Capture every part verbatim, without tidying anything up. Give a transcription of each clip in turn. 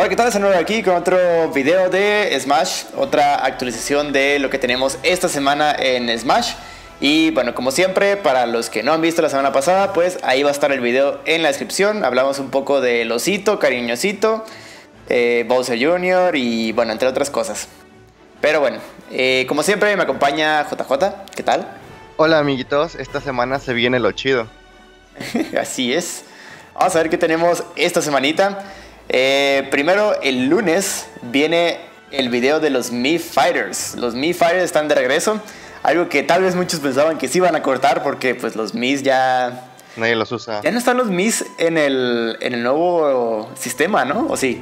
Hola, ¿qué tal? Soy aquí con otro video de Smash, otra actualización de lo que tenemos esta semana en Smash. Y bueno, como siempre, para los que no han visto la semana pasada, pues ahí va a estar el video en la descripción. Hablamos un poco del osito, cariñosito, eh, Bowser junior y bueno, entre otras cosas. Pero bueno, eh, como siempre me acompaña J J, ¿qué tal? Hola amiguitos, esta semana se viene lo chido. Así es. Vamos a ver qué tenemos esta semanita. Eh, primero, el lunes viene el video de los Mii Fighters. Los Mii Fighters están de regreso. Algo que tal vez muchos pensaban que sí iban a cortar porque pues los Miis ya... Nadie los usa. Ya no están los Miis en el, en el nuevo sistema, ¿no? ¿O sí?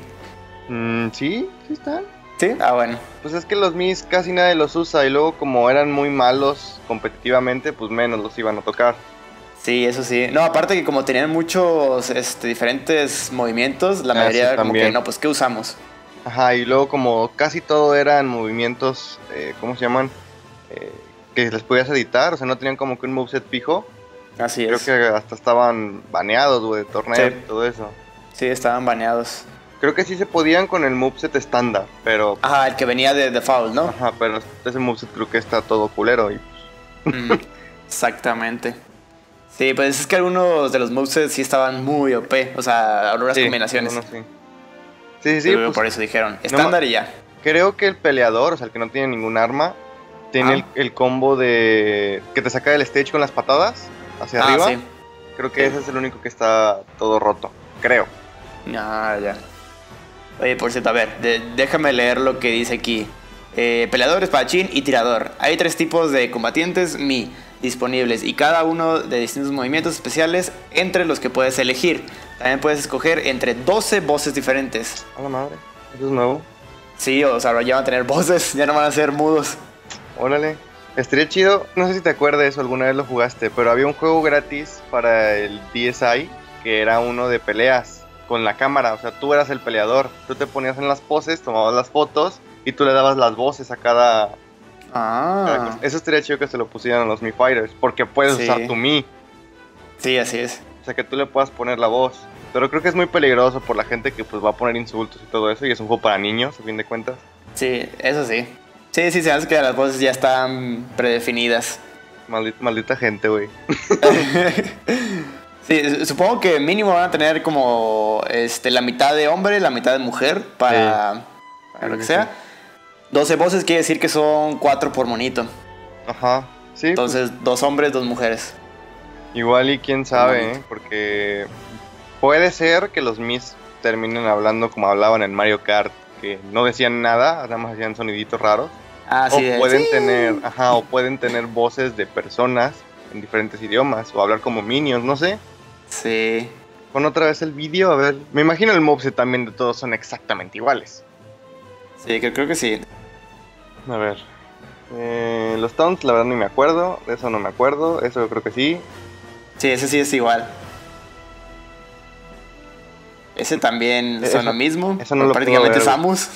Mm, sí, sí están. ¿Sí? Ah, bueno. Pues es que los Miis casi nadie los usa y luego como eran muy malos competitivamente, pues menos los iban a tocar. Sí, eso sí. No, aparte que como tenían muchos este, diferentes movimientos, la Ah, mayoría sí, como que también. no, pues ¿qué usamos? Ajá, y luego como casi todo eran movimientos, eh, ¿cómo se llaman? Eh, que les podías editar, o sea, no tenían como que un moveset fijo. Así Creo es. que hasta estaban baneados, güey, de torneos Sí. y todo eso. Sí, estaban baneados. Creo que sí se podían con el moveset estándar, pero... Ajá, el que venía de default, ¿no? Ajá, pero ese moveset creo que está todo culero y... Mm, exactamente. Sí, pues es que algunos de los movesets sí estaban muy O P, o sea, algunas Sí, combinaciones. algunos sí. Sí, sí, sí, Pero pues, por eso dijeron, estándar y ya. creo que el peleador, o sea, el que no tiene ningún arma, tiene Ah. el, el combo de que te saca del stage con las patadas hacia Ah, arriba. sí. Creo que Sí. ese es el único que está todo roto, creo. Ah, ya. Oye, por cierto, a ver, de- déjame leer lo que dice aquí. Eh, peleador, espadachín y tirador. Hay tres tipos de combatientes Mii disponibles y cada uno de distintos movimientos especiales entre los que puedes elegir. También puedes escoger entre doce voces diferentes. A la madre, eso es nuevo. Sí, o sea, ya van a tener voces, ya no van a ser mudos. Órale. Estaría chido, no sé si te acuerdas o alguna vez lo jugaste, pero había un juego gratis para el D S I que era uno de peleas con la cámara, o sea, tú eras el peleador, tú te ponías en las poses, tomabas las fotos y tú le dabas las voces a cada... cada Ah, cosa. Eso estaría chido que se lo pusieran a los Mii Fighters, porque puedes Sí. usar tu Mii, sí, así es. o sea, que tú le puedas poner la voz. Pero creo que es muy peligroso por la gente que pues va a poner insultos y todo eso, y es un juego para niños, a fin de cuentas. Sí, eso sí. Sí, sí, se hace que las voces ya están predefinidas. Maldita, maldita gente, güey. Sí, supongo que mínimo van a tener como este, la mitad de hombre, la mitad de mujer para, para lo que Sí, sea. sí. doce voces quiere decir que son cuatro por monito. Ajá, sí. Entonces, dos hombres, dos mujeres. Pues, igual y quién sabe, bonito. ¿eh? Porque puede ser que los Mis terminen hablando como hablaban en Mario Kart, que no decían nada, nada más hacían soniditos raros. Ah, O sí, de- pueden sí. tener, ajá, o pueden tener voces de personas en diferentes idiomas, o hablar como minions, no sé. Sí. Pon otra vez el vídeo, a ver. Me imagino el moveset también de todos son exactamente iguales. Sí, creo, creo que sí. A ver. Eh, los taunts, la verdad, ni me acuerdo. De eso no me acuerdo. Eso yo creo que sí. Sí, ese sí es igual. Ese también Eso- son lo mismo. eso no lo puedo prácticamente ver, Samus.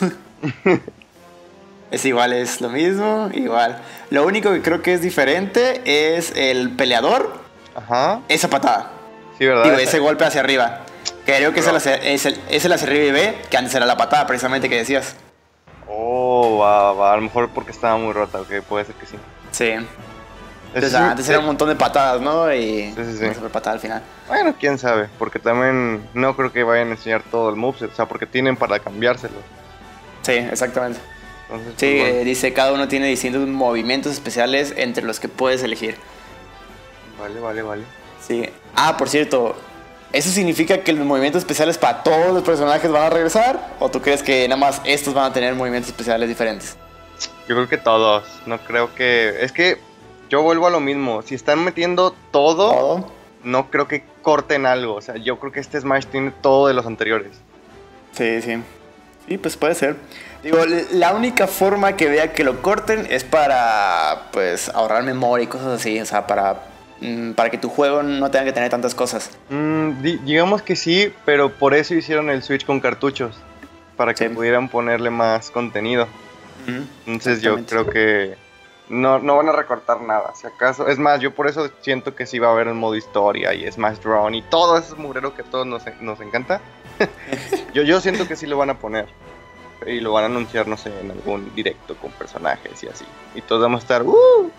Es igual, es lo mismo, igual. Lo único que creo que es diferente es el peleador, Ajá. esa patada. Sí, ¿verdad? Digo, Esa- ese golpe hacia arriba. Creo que es el, Bro. hacia- es, el, es el hacia arriba y B, que antes era la patada, precisamente que decías. Oh, va, va. A lo mejor porque estaba muy rota, ok, puede ser que sí. Sí. Ese Entonces, sí- antes era un montón de patadas, ¿no? Y Sí, sí, sí. una super patada al final. Bueno, quién sabe, porque también no creo que vayan a enseñar todo el moveset, o sea, porque tienen para cambiárselo. Sí, exactamente. Entonces, Sí, pues, bueno. eh, dice cada uno tiene distintos movimientos especiales entre los que puedes elegir. Vale, vale, vale. Sí. Ah, por cierto, ¿eso significa que los movimientos especiales para todos los personajes van a regresar? ¿O tú crees que nada más estos van a tener movimientos especiales diferentes? Yo creo que todos, no creo que... Es que yo vuelvo a lo mismo, si están metiendo todo, ¿Todo? no creo que corten algo, o sea, yo creo que este Smash tiene todo de los anteriores. Sí, sí. Sí, pues puede ser. Digo, l- la única forma que vea que lo corten es para, pues, ahorrar memoria y cosas así. O sea, para, mm, para que tu juego no tenga que tener tantas cosas. Mm, di- digamos que sí, pero por eso hicieron el Switch con cartuchos, para que Sí. pudieran ponerle más contenido. Ujú. Entonces yo Exactamente. creo que no, no van a recortar nada, si acaso. Es más, yo por eso siento que sí va a haber un modo historia y Smash Drawn y todo ese murero que a todos nos, nos encanta. yo, yo siento que sí lo van a poner. Y lo van a anunciar, no sé, en algún directo con personajes y así. Y todos vamos a estar, ¡uh!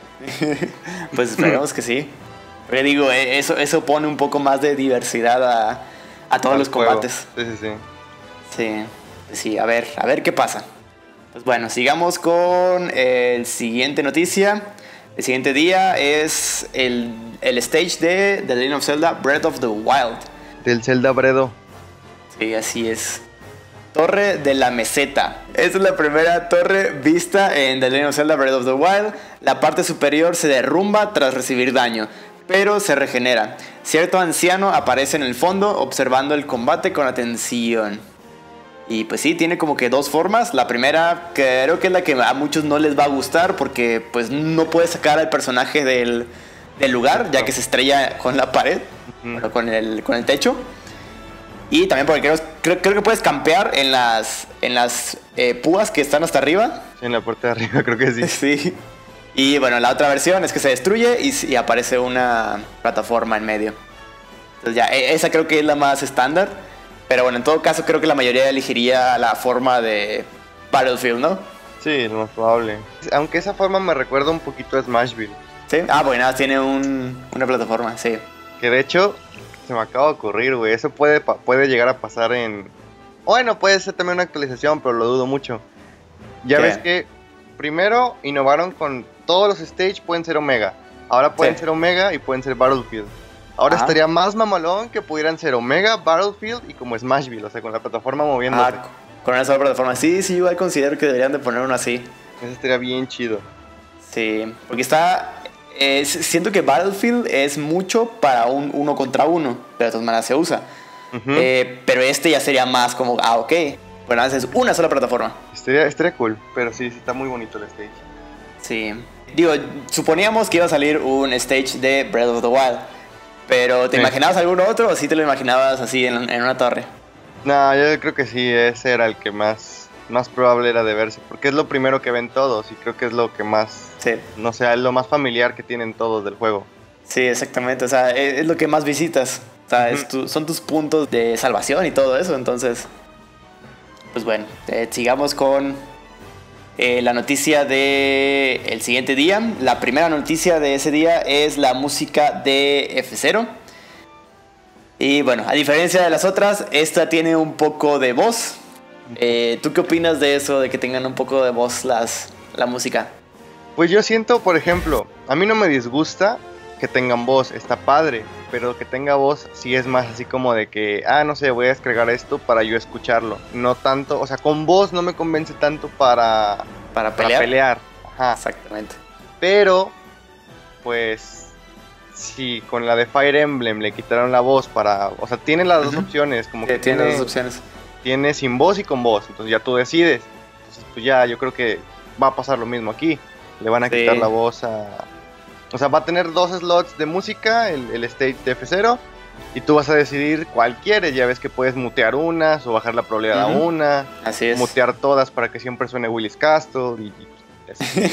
Pues esperemos que sí. Pero digo, eso, eso pone un poco más de diversidad a, a todos Al los juego. combates. Sí, sí, sí. Sí, sí, a ver, a ver qué pasa. Pues bueno, sigamos con el siguiente noticia. El siguiente día es el, el stage de The Legend of Zelda Breath of the Wild. Del Zelda Bredo. Sí, así es. Torre de la Meseta. Esta es la primera torre vista en The Legend of Zelda Breath of the Wild. La parte superior se derrumba tras recibir daño, pero se regenera. Cierto anciano aparece en el fondo observando el combate con atención. Y pues sí, tiene como que dos formas. La primera creo que es la que a muchos no les va a gustar, porque pues no puedes sacar al personaje del, del lugar, ya que se estrella con la pared, uh-huh. bueno, con, el, con el techo. Y también porque creo, creo, creo que puedes campear en las, en las eh, púas que están hasta arriba. Sí, en la parte de arriba creo que sí. Sí. Y bueno, la otra versión es que se destruye y, y aparece una plataforma en medio. Entonces ya, esa creo que es la más estándar. Pero bueno, en todo caso creo que la mayoría elegiría la forma de Battlefield, ¿no? Sí, lo más probable. Aunque esa forma me recuerda un poquito a Smashville. Sí, ah, bueno, tiene un, una plataforma, sí. Que de hecho, se me acaba de ocurrir, güey. Eso puede, puede llegar a pasar en... Bueno, puede ser también una actualización, pero lo dudo mucho. Ya ¿Qué? ves que primero innovaron con todos los stage pueden ser Omega. Ahora pueden sí. ser Omega y pueden ser Battlefield. Ahora Ajá. estaría más mamalón que pudieran ser Omega, Battlefield y como Smashville, o sea, con la plataforma moviéndose. Ah, con una sola plataforma. Sí, sí, igual considero que deberían de poner uno así. Eso estaría bien chido. Sí, porque está... Eh, siento que Battlefield es mucho para un uno contra uno, pero de todas maneras se usa. Uh-huh. Eh, pero este ya sería más como, ah, ok. Bueno, haces una sola plataforma. Estaría, estaría cool, pero sí, sí está muy bonito el stage. Sí. Digo, suponíamos que iba a salir un stage de Breath of the Wild. Pero, ¿te sí. imaginabas algún otro o sí te lo imaginabas así en, en una torre? No, yo creo que sí, ese era el que más, más probable era de verse. Porque es lo primero que ven todos y creo que es lo que más, sí. no sé, es lo más familiar que tienen todos del juego. Sí, exactamente, o sea, es, es lo que más visitas. O sea, uh-huh. es tu, son tus puntos de salvación y todo eso, entonces... Pues bueno, eh, sigamos con eh, la noticia del el siguiente día. La primera noticia de ese día es la música de F cero. Y bueno, a diferencia de las otras, esta tiene un poco de voz. Eh, ¿Tú qué opinas de eso, de que tengan un poco de voz las, la música? Pues yo siento, por ejemplo, a mí no me disgusta que tengan voz, está padre, pero que tenga voz sí es más así como de que, ah, no sé, voy a descargar esto para yo escucharlo. No tanto, o sea, con voz no me convence tanto para... Para pelear. Para pelear. Ajá. Exactamente. Pero, pues, si con la de Fire Emblem le quitaron la voz para... O sea, tiene las uh-huh. dos opciones. Como sí, que tiene tiene las dos opciones. Tiene sin voz y con voz, entonces ya tú decides. Entonces, pues ya, yo creo que va a pasar lo mismo aquí. Le van a sí. quitar la voz a... O sea, va a tener dos slots de música, el, el stage de F cero, y tú vas a decidir cuál quieres. Ya ves que puedes mutear unas o bajar la probabilidad uh-huh. a una. Así es. Mutear todas para que siempre suene Willy's Castle y, y así.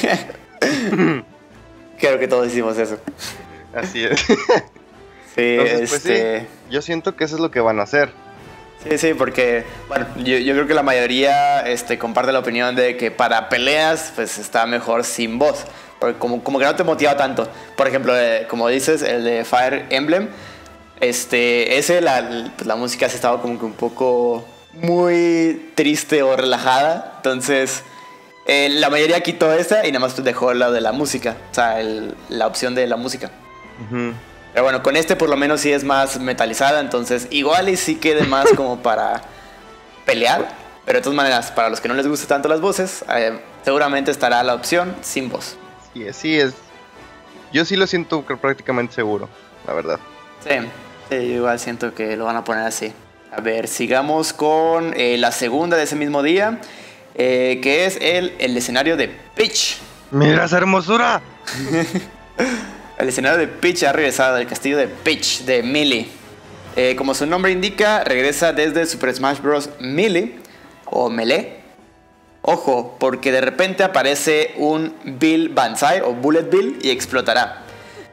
Creo que todos hicimos eso. Así es. Sí, Entonces, pues este... sí, yo siento que eso es lo que van a hacer. Sí, sí, porque, bueno, yo, yo creo que la mayoría este, comparte la opinión de que para peleas, pues está mejor sin voz. Porque como, como que no te motiva tanto. Por ejemplo, eh, como dices, el de Fire Emblem, este, ese, la, pues la música se estaba como que un poco muy triste o relajada. Entonces, eh, la mayoría quitó esa y nada más dejó la de la música. O sea, el, la opción de la música. Uh-huh. Pero bueno, con este por lo menos sí es más metalizada. Entonces, igual y sí quede más como para pelear. Pero de todas maneras, para los que no les gusten tanto las voces, eh, seguramente estará la opción sin voz. Y así es. Yo sí lo siento prácticamente seguro, la verdad. Sí, sí, yo igual siento que lo van a poner así. A ver, sigamos con eh, la segunda de ese mismo día, eh, que es el, el escenario de Peach. ¡Mira esa hermosura! El escenario de Peach ha regresado del castillo de Peach de Melee. Eh, como su nombre indica, regresa desde Super Smash Bros. Melee o Melee. Ojo, porque de repente aparece un Bill Banzai o Bullet Bill y explotará.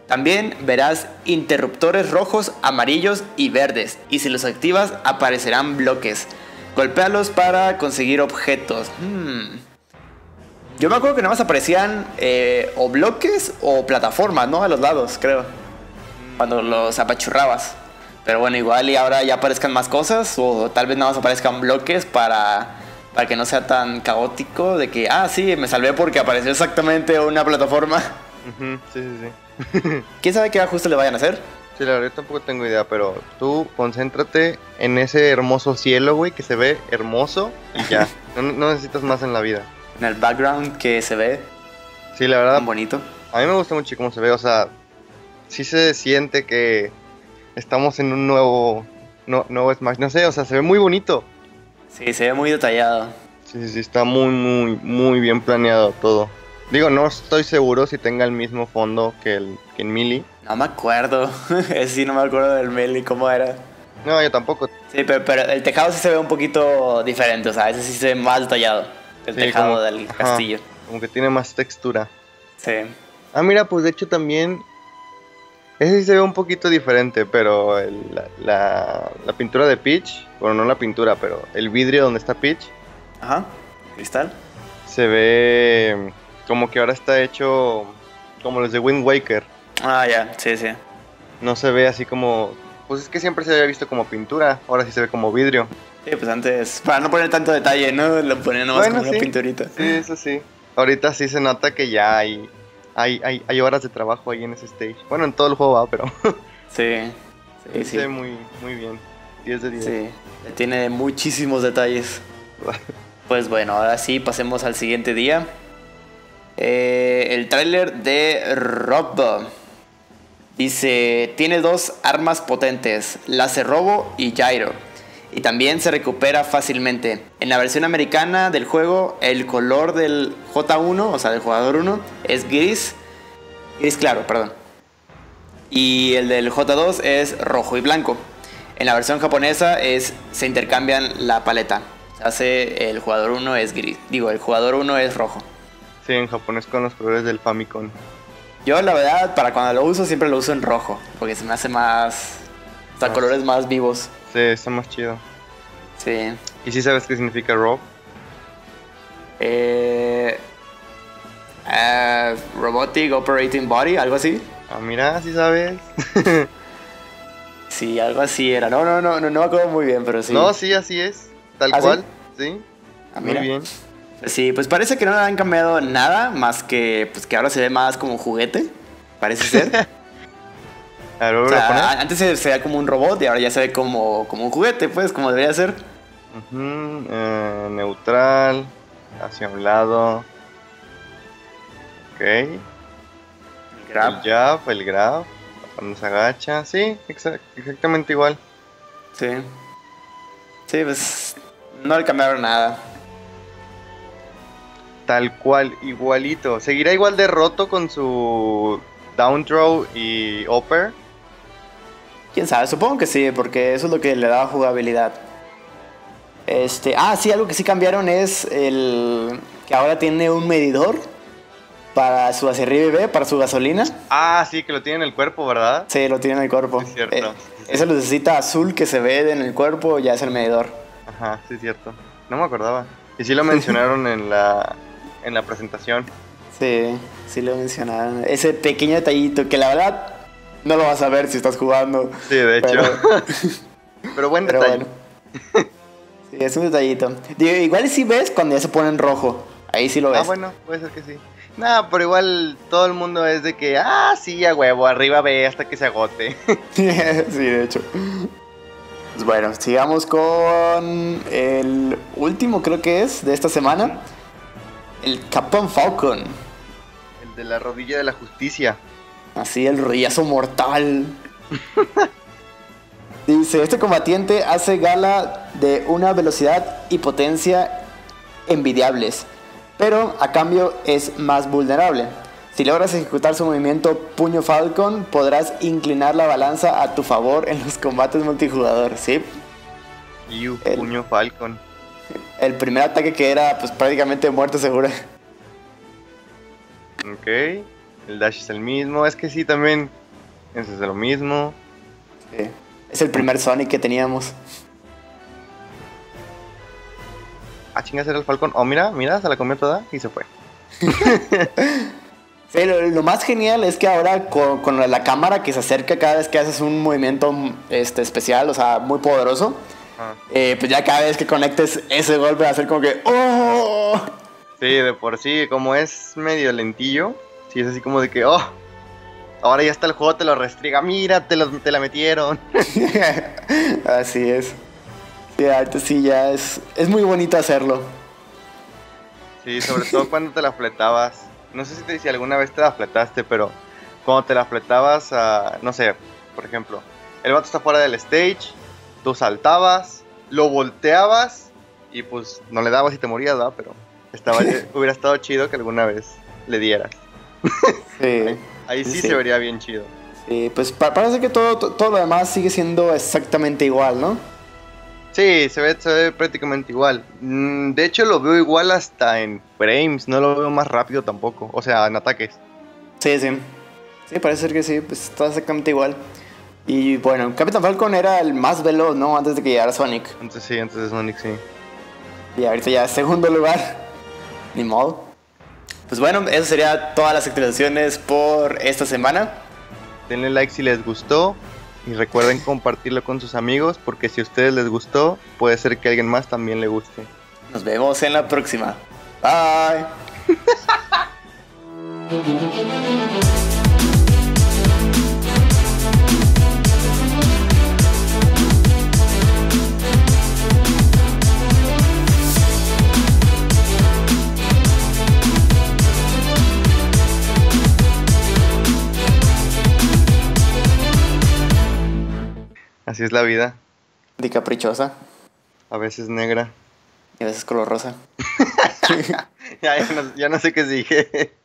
También verás interruptores rojos, amarillos y verdes, y si los activas aparecerán bloques. Golpéalos para conseguir objetos. Hmm. Yo me acuerdo que nada más aparecían eh, o bloques o plataformas, ¿no? A los lados, creo. Cuando los apachurrabas. Pero bueno, igual y ahora ya aparezcan más cosas, o tal vez nada más aparezcan bloques para, para que no sea tan caótico de que, ah, sí, me salvé porque apareció exactamente una plataforma. Uh-huh, sí, sí, sí. ¿Quién sabe qué ajuste le vayan a hacer? Sí, la verdad yo tampoco tengo idea, pero tú concéntrate en ese hermoso cielo, güey, que se ve hermoso y ya. no, no necesitas más en la vida. En el background que se ve sí, la verdad, tan bonito. A mí me gusta mucho cómo se ve, o sea, sí se siente que estamos en un nuevo, no, nuevo Smash, no sé, o sea, se ve muy bonito. Sí, se ve muy detallado. Sí, sí, está muy, muy, muy bien planeado todo. Digo, no estoy seguro si tenga el mismo fondo que, el, que en Melee. No me acuerdo, sí, no me acuerdo del Melee, cómo era. No, yo tampoco. Sí, pero, pero el tejado sí se ve un poquito diferente, o sea, ese sí se ve más detallado. El Sí, tejado como- del ajá. castillo. Como que tiene más textura. Sí. Ah, mira, pues de hecho también... Ese sí se ve un poquito diferente, pero el- la, la, la pintura de Peach, bueno, no la pintura, pero el vidrio donde está Peach, Ajá. Cristal. se ve como que ahora está hecho como los de Wind Waker. Ah, ya, sí, sí. No se ve así como... Pues es que siempre se había visto como pintura, ahora sí se ve como vidrio. Sí, pues antes, para no poner tanto detalle, ¿no? Lo ponían nomás Bueno, como una sí. pinturita. Sí, eso sí. Ahorita sí se nota que ya hay, hay, hay, hay horas de trabajo ahí en ese stage. Bueno, en todo el juego va, pero Sí, sí, se sí. ve muy, muy bien. diez de diez. Sí, tiene muchísimos detalles. Pues bueno, ahora sí, pasemos al siguiente día. Eh, el tráiler de Robo. Dice, tiene dos armas potentes, láser robo y gyro. Y también se recupera fácilmente. En la versión americana del juego, el color del J uno, o sea, del jugador uno, es gris. Gris claro, perdón. Y el del J dos es rojo y blanco. En la versión japonesa es, se intercambian la paleta. Se hace el jugador uno es gris. Digo, el jugador uno es rojo. Sí, en japonés con los colores del Famicom. Yo la verdad, para cuando lo uso, siempre lo uso en rojo. Porque se me hace más... O sea, Más- colores más vivos. Sí, está más chido. Sí. ¿Y si sabes qué significa Rob? Eh, eh, Robotic Operating Body, algo así. Ah, mira, si sabes. Sí, algo así era. No, no, no, no, no me acuerdo muy bien, pero sí. No, sí, así es. Tal ¿Ah, sí? cual. Sí. Ah, Muy mira. bien. Sí, pues parece que no han cambiado nada, más que pues que ahora se ve más como juguete. Parece ser. A ver, O vuelvo a sea, poner. a- antes se, se veía como un robot y ahora ya se ve como, como un juguete, pues, como debería ser. Ujú, eh, neutral. Hacia un lado. Ok. El grab. El jab, el grab. Cuando se agacha. Sí, exa- exactamente igual. Sí. Sí, pues no le cambiaron nada. Tal cual, igualito. ¿Seguirá igual de roto con su down throw y upper? Quién sabe, supongo que sí, porque eso es lo que le da jugabilidad. Este, ah, sí, algo que sí cambiaron es el que ahora tiene un medidor para su hacia arriba y B, para su gasolina. Ah, sí, que lo tiene en el cuerpo, ¿verdad? Sí, lo tiene en el cuerpo. Es cierto. Eh, esa lucecita azul que se ve en el cuerpo ya es el medidor. Ajá, sí, es cierto. No me acordaba. Y sí lo mencionaron en la en la presentación. Sí, sí lo mencionaron. Ese pequeño detallito que la verdad no lo vas a ver si estás jugando. Sí, de hecho. Pero, Pero buen pero detalle. bueno. Sí, es un detallito. Digo, igual sí ves cuando ya se pone en rojo. Ahí sí lo ves. Ah, bueno, puede ser que sí. Nah, pero igual todo el mundo es de que, ah, sí, a huevo, arriba ve hasta que se agote. Sí, de hecho. Pues bueno, sigamos con el último, creo que es, de esta semana. El Capcom Falcon. El de la rodilla de la justicia. Así, el rodillazo mortal. Dice, este combatiente hace gala de una velocidad y potencia envidiables, pero a cambio es más vulnerable. Si logras ejecutar su movimiento Puño Falcon, podrás inclinar la balanza a tu favor en los combates multijugador, ¿sí? Y un El- puño Falcon. El primer ataque que era pues prácticamente muerte segura. Ok. El dash es el mismo. Es que sí, también Ese es de lo mismo. Sí. Es el primer Sonic que teníamos. Ah, chingas, era el Falcon. Oh, mira, mira, se la comió toda y se fue. Sí, lo, lo más genial es que ahora con, con la, la cámara que se acerca cada vez que haces un movimiento este, especial, o sea, muy poderoso, Ah. eh, pues ya cada vez que conectes ese golpe va a ser como que ¡oh! Sí, de por sí, como es medio lentillo, sí es así como de que, oh, ahora ya está el juego, te lo restriega, mira, te, lo, te la metieron. Así es. Sí, ahorita sí ya es, es muy bonito hacerlo. Sí, sobre todo cuando te la fletabas. No sé si, te, si alguna vez te la fletaste, pero cuando te la fletabas, a, no sé, por ejemplo, el vato está fuera del stage, tú saltabas, lo volteabas y pues no le dabas y te morías, ¿verdad? Pero estaba, hubiera estado chido que alguna vez le dieras. Sí. Ahí sí, Sí. se vería bien chido. Sí, pues pa- parece que todo, to- todo lo demás sigue siendo exactamente igual, ¿no? Sí, se ve, se ve prácticamente igual. Mm, De hecho, lo veo igual hasta en frames, no lo veo más rápido tampoco. O sea, en ataques. Sí, sí. Sí, parece ser que sí, pues todo exactamente igual. Y bueno, Capitán Falcon era el más veloz, ¿no? Antes de que llegara Sonic. Entonces sí, antes de Sonic sí. Y ahorita ya segundo lugar. Ni modo. Pues bueno, eso sería todas las actualizaciones por esta semana. Denle like si les gustó. Y recuerden compartirlo con sus amigos. Porque si a ustedes les gustó, puede ser que a alguien más también le guste. Nos vemos en la próxima. Bye. Así es la vida. De caprichosa. A veces negra. Y a veces color rosa. ya, ya no, ya no sé qué dije.